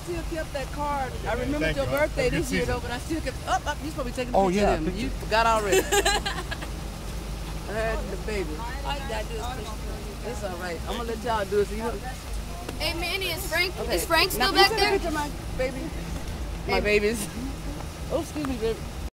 still kept that card. I remembered your birthday this year, though, but I still kept. Oh, you're supposed to be taking a picture of him. You forgot already. I had the baby. All you gotta do is push through. It's all right. I'm gonna let y'all do it. So you know. Hey, Manny, is Frank still back there? Picture my baby. My babies. Oh, excuse me, baby.